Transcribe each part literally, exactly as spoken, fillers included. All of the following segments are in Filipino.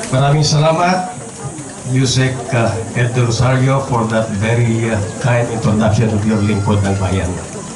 Maraming salamat, Yusek uh, Ed Rosario, for that very uh, kind introduction of your lingkod ng bayan.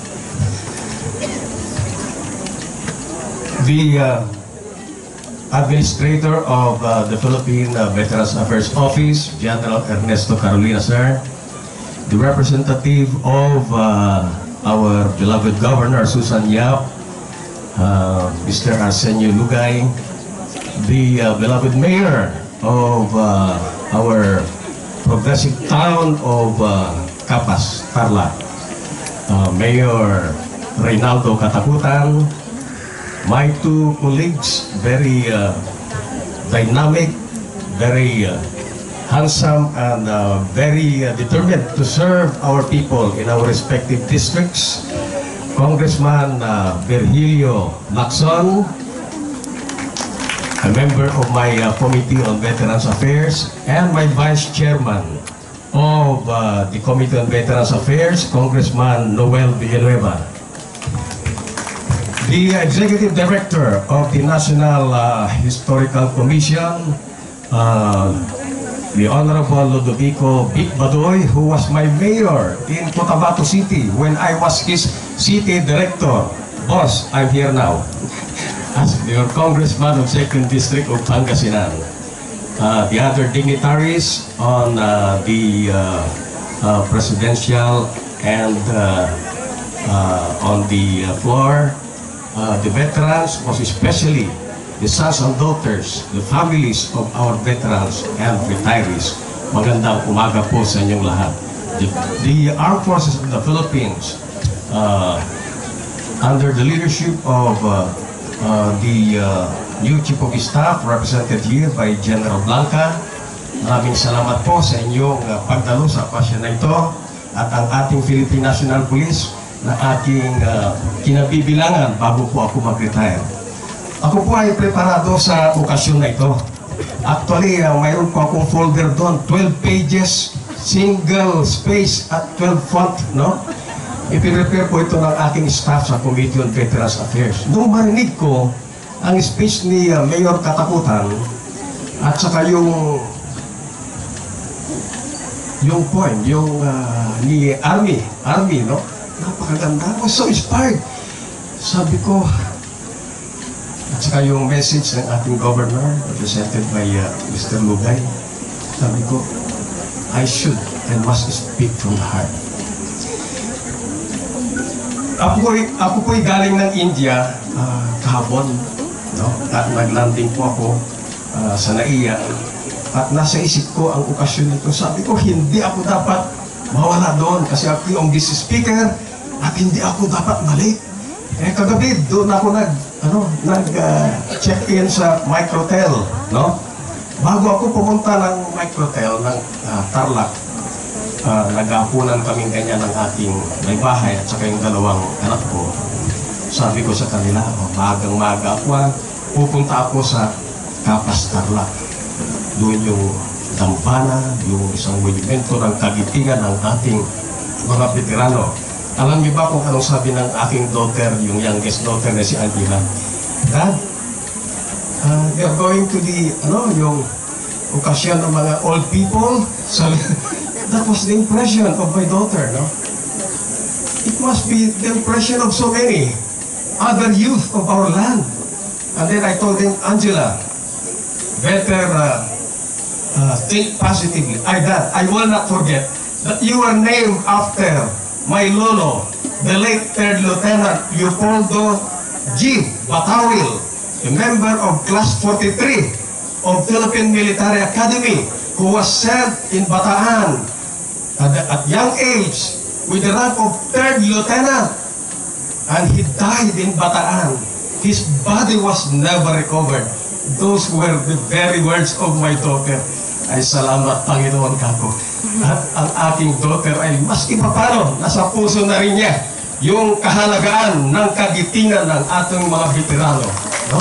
The uh, Administrator of uh, the Philippine uh, Veterans Affairs Office, General Ernesto Carolina, sir. The representative of uh, our beloved Governor, Susan Yap, uh, Mister Arsenio Lugay, the uh, beloved Mayor of uh, our progressive town of uh, Capas, Tarlac, uh, Mayor Reynaldo Katakutan, my two colleagues, very uh, dynamic, very uh, handsome, and uh, very uh, determined to serve our people in our respective districts, Congressman uh, Virgilio Lacson, a member of my uh, Committee on Veterans Affairs, and my Vice Chairman of uh, the Committee on Veterans Affairs, Congressman Noel Villanueva. The Executive Director of the National uh, Historical Commission, uh, the Honorable Ludovico Vic Badoy, who was my mayor in Cotabato City when I was his city director. Boss, I'm here now as your Congressman of second District of Pangasinan. Uh, the other dignitaries on uh, the uh, uh, presidential and uh, uh, on the uh, floor, Uh, the veterans, most especially the sons and daughters, the families of our veterans and retirees. Magandang umaga po sa inyong lahat. The, the Armed Forces of the Philippines, uh, under the leadership of uh, uh, the uh, new Chief of Staff, represented here by General Blanca, maraming salamat po sa inyong uh, pagdalo sa okasyon na ito, at ang ating Philippine National Police na aking uh, kinabibilangan bago po ako mag-retire. Ako po ay preparado sa okasyon na ito. Actually, uh, mayroon po akong folder doon, twelve pages, single space at twelve font, no? Ipiprepare po ito ng aking staff sa Committee on Veterans Affairs. Nung marinig ko ang speech ni uh, Mayor Katakutan at saka yung yung point, yung uh, ni Army, Army, no? Napakaganda. I was so inspired. Sabi ko, at saka yung message ng ating governor, represented by uh, Mister Lugay, sabi ko, I should and must speak from the heart. Ako po'y, ako po'y galing ng India uh, kahapon, no? At naglanding po ako uh, sa Naiya. At nasa isip ko ang okasyon nito. Sabi ko, hindi ako dapat mawala doon kasi ako yung guest speaker at hindi ako dapat mali. Eh kagabi doon ako nag ano nag-check-in uh, sa Microtel, no? Bago ako pumunta ng Microtel ng uh, Tarlac, uh, nag-aapunan kaming ganyan ng ating may bahay at saka yung dalawang anak ko. Sabi ko sa kanila, oh, magang-maga ako, pupunta ako sa Capas, Tarlac. Doon yung dampana, yung isang monumento ng kagitingan ng ating mga veterano. Alam niyo ba kung anong sabi ng aking daughter, yung youngest daughter na si Angela? Dad, uh, we are going to the, ano, yung okasyon ng mga old people. So, that was the impression of my daughter, no? It must be the impression of so many other youth of our land. And then I told him, Angela, better uh, uh, think positively. I, Dad, I will not forget that you are named after my lolo, the late third Lieutenant Leopoldo G. Batawil, a member of Class forty-three of Philippine Military Academy, who was sent in Bataan at, at young age with the rank of third Lieutenant, and he died in Bataan. His body was never recovered. Those were the very words of my daughter. Ay salamat Panginoon kako. At ang ating daughter ay maski pa paano, nasa puso na rin niya yung kahalagaan ng kagitingan ng ating mga veterano. No?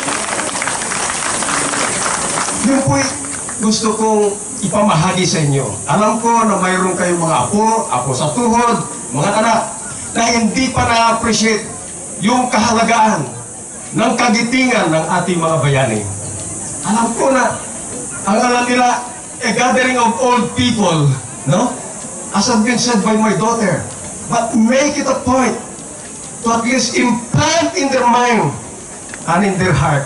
Yung po'y gusto kong ipamahagi sa inyo. Alam ko na mayroon kayong mga apo, apo sa tuhod, mga anak, na hindi pa na-appreciate yung kahalagaan ng kagitingan ng ating mga bayani. Alam ko na ang alam nila, a gathering of old people, no? As has been said by my daughter. But make it a point to at least implant in their mind and in their heart.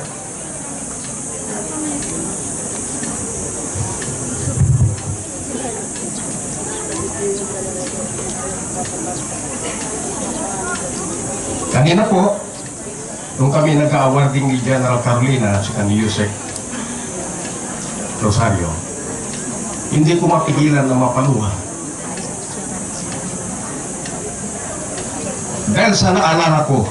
Kanina po, nung kami nag-awarding ni General Carolina at saka ni Yusek Rosario, hindi ko mapigilan na mapaluha. Dahil sa naalala ko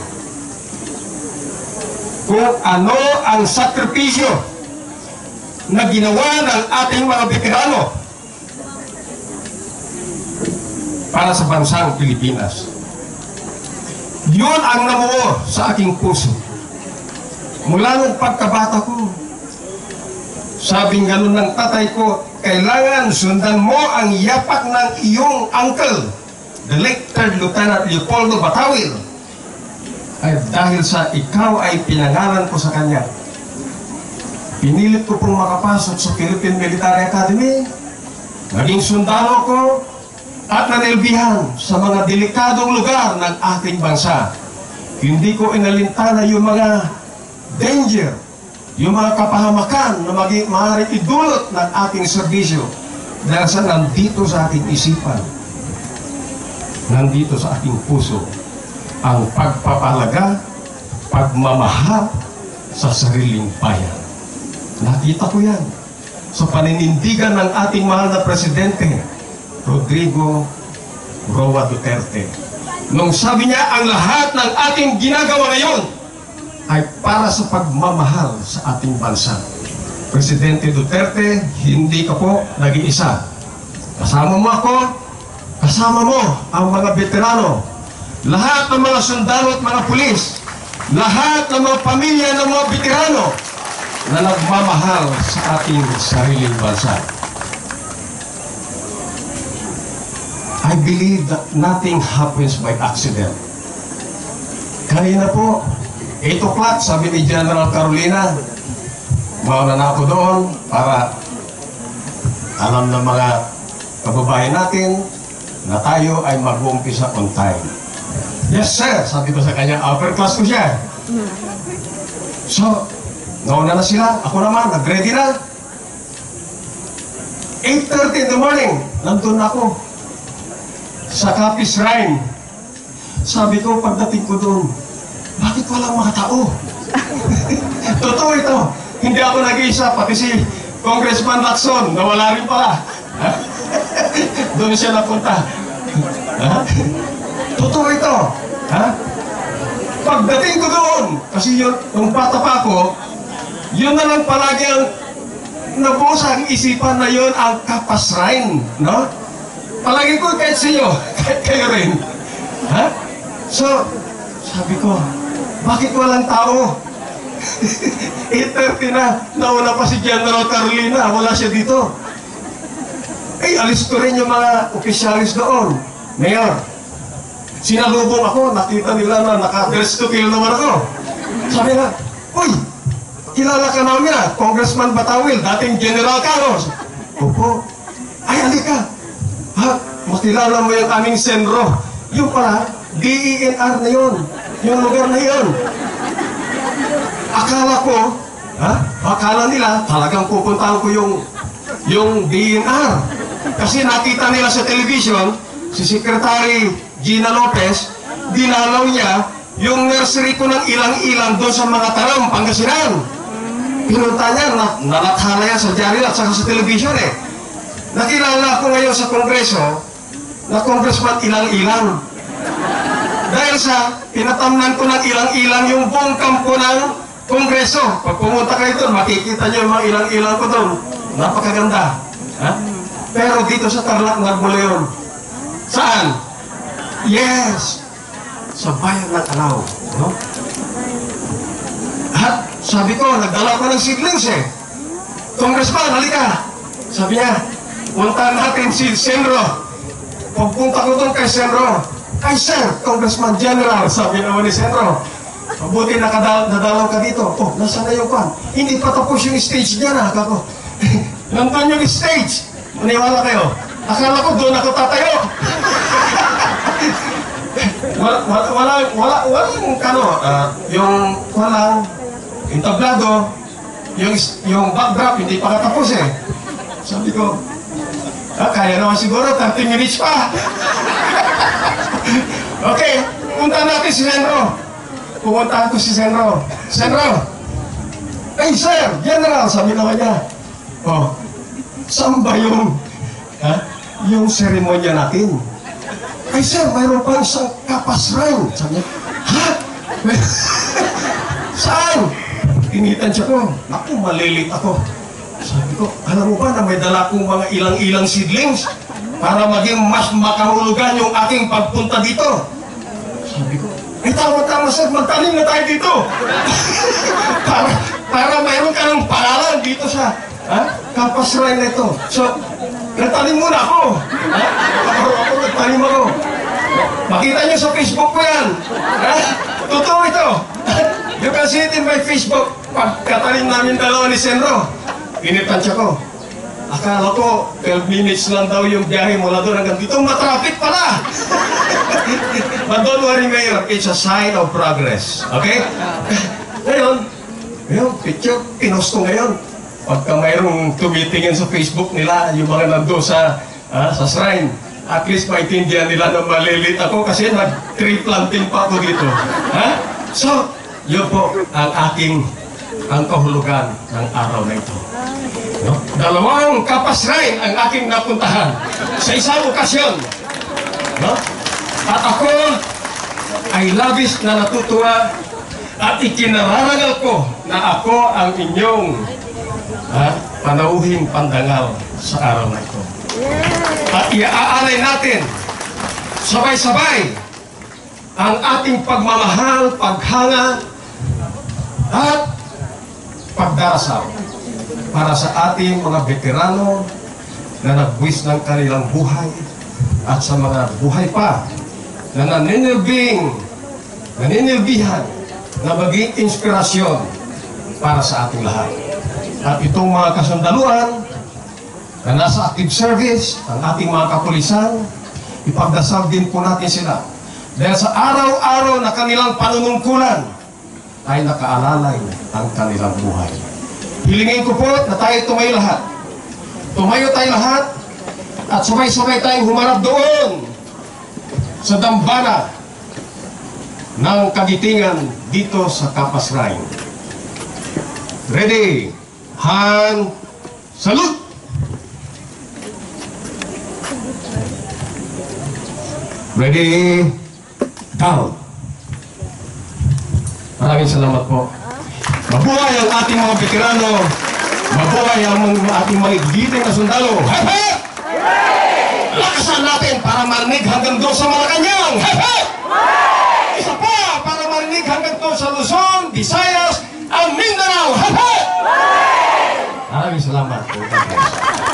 kung ano ang sakripisyo na ginawa ng ating mga veterano para sa bansang Pilipinas. Yun ang namuo sa aking puso. Mula nung pagkabata ko, sabing ganun ng tatay ko, kailangan sundan mo ang yapak ng iyong uncle, the late third Lieutenant Leopoldo Batawil. Ay dahil sa ikaw ay pinangalan ko sa kanya, pinilit ko pong makapasok sa Philippine Military Academy, naging sundalo ko, at nanilbihan sa mga delikadong lugar ng ating bansa. Hindi ko inalintana yung mga danger, yung mga kapahamakan na maaaring idulot ng ating serbisyo dahil sa nandito sa ating isipan, nandito sa ating puso, ang pagpapalaga, pagmamahal sa sariling bayan. Nakita ko yan sa paninindigan ng ating mahal na Presidente, Rodrigo Roa Duterte. Nung sabi niya, ang lahat ng ating ginagawa ngayon ay para sa pagmamahal sa ating bansa. Presidente Duterte, hindi ka po nag-iisa. Kasama mo ako, kasama mo ang mga veterano, lahat ng mga sundalo at mga pulis, lahat ng mga pamilya ng mga veterano na nagmamahal sa ating sariling bansa. I believe that nothing happens by accident. Kanina po, eight o'clock, sabi ni General Carolina, mauna na ako doon para alam ng mga kababayan natin na tayo ay mag-uumpisa on time. Yes, sir, sabi ko sa kanya, upper class ko siya. So, nauna na sila, ako naman, nag-ready na. eight thirty in the morning, nandun ako sa Capiz Shrine. Sabi ko, pagdating ko doon, bakit walang mga tao? Totoo ito. Hindi ako nag-iisa, pati si Congressman Lacson, nawala rin pala. Doon siya napunta. Ha? Totoo ito. Ha? Pagdating ko doon, kasi yun, nung bata pa ako, yun na lang palagi ang nabuo sa aking isipan na yun ang Capiz Shrine, no? Palagi ko kahit sa iyo, kahit kayo rin. Ha? So, sabi ko, bakit walang tao? eight thirty na, nauna pa si General Carolina, wala siya dito. Eh, alis ko rin yung mga opisyalis doon. Mayor, sinalubong ako, nakita nila na naka-dress to kill naman ako. Sabi na, uy, kilala ka namin ah, Congressman Batawil, dating General Carlos. Opo, ay, halika. Ha? Makilala mo yung aming senro. Yung pala, D E N R na yun. Yung lugar na yun. Akala ko, ha? Akala nila, talagang pupuntahan ko yung yung D E N R. Kasi nakita nila sa television, si Secretary Gina Lopez, dinalaw niya yung nursery ko ng ilang-ilang doon sa mga Taram, Pangasinan. Pinunta niya, na, nalathala yan sa diary at saka sa television eh. Nakilala ko ngayon sa Kongreso na Congressman ilang-ilang. Dahil sa pinatamnan ko ng ilang-ilang yung buong kampo ng Kongreso. Pag pumunta kayo doon, makikita nyo yung mga ilang-ilang ko doon. Napakaganda. Ha? Pero dito sa Tarlac, nagmula yun. Saan? Yes! Sa bayan ng Alao. No? At sabi ko, nagdala ko ng seedlings eh. Congressman, halika! Sabi niya, punta natin si Senro. Pagpunta ko doon kay Senro, ay sir, Congressman General, sabi naman ni Senro, mabuti nakadalaw ka dito. Oh, nasa na yung pan? Hindi pa tapos yung stage niya na. Ako, nandun yung stage. Maniwala kayo. Akala ko doon ako tatayo. wala, wala, wala, wala, walang, ano, uh, yung, walang, yung tablado, yung, yung backdrop, hindi pa katapos eh. Sabi ko, ah, kaya naman siguro, thirty minutes pa. Okay, punta natin si Senro. Pumuntahan ko si Senro. Senro, hey sir, general, sabi naman niya. Oh, saan ba yung, ha? Yung seremonya natin? Ay sir, mayroon pa isang kapasran. Sabi niya, ha? Saan? Initan siya ko. Naku, malilit ako. Sabi ko, alam mo ba na may dala kong mga ilang-ilang seedlings para maging mas makahulugan yung aking pagpunta dito? Sabi ko, ay tama-tama sir, magtanim na tayo dito. para, para mayroon ka ng pangalan dito sa ha? Kapasran na ito. So, nagtanim muna ako. Ha? Ako, ako, nagtanim ako. Makita niyo sa Facebook ko yan. Ha? Totoo ito. You can see it in my Facebook. Pagkatanim namin dalawa ni Senro, initansya ko. Akala ko, twelve minutes lang daw yung biyahe mula doon hanggang dito. Matraffic pala! But don't worry, Mayor. It's a sign of progress. Okay? Ngayon, ngayon, picture, pinost ko ngayon. Pagka mayroong tumitingin sa Facebook nila, yung mga nando sa, ah, sa shrine, at least maintindihan nila na malilit ako kasi nag-tree planting pa ako dito. Ha? So, yun po ang aking, ang kahulugan ng araw na ito. No? Dalawang kapasrain ang aking napuntahan sa isang okasyon. No? At ako ay labis na natutuwa at ikinararangal ko na ako ang inyong ha, panauhing pandangal sa araw na ito. At iaalay natin sabay-sabay ang ating pagmamahal, paghanga at pagdarasal para sa ating mga veterano na nagbuwis ng kanilang buhay at sa mga buhay pa na naninilbing, naninilbihan na maging inspirasyon para sa ating lahat. At itong mga kasundaluhan na nasa active service, ang ating mga kapulisan, ipagdasal din po natin sila. Dahil sa araw-araw na kanilang panunungkulan ay nakaalalay ang kanilang buhay. Hilingin ko po na tayo tumayo lahat. Tumayo tayo lahat at sabay-sabay tayong humarap doon sa dambana ng kagitingan dito sa Kapasrain. Ready? Hand, salute! Ready? Down! Maraming salamat po. Mabuhay ang ating mga veterano. Mabuhay ang ating mga igiting na sundalo. Hep hep! Lakasan natin para marinig hanggang doon sa Malacanang. Hep hep! Isa pa para marinig hanggang doon sa Luzon, Visayas, ang Mindanao. Hep hep! Maraming salamat po.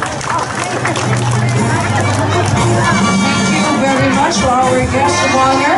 Thank you very much to our guest of honor.